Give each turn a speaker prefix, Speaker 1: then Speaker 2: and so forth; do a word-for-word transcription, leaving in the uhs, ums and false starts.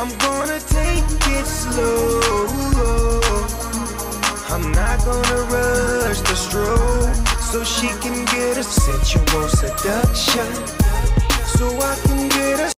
Speaker 1: I'm gonna take it slow. I'm not gonna rush the stroke, so she can get a sensual seduction, so I can get a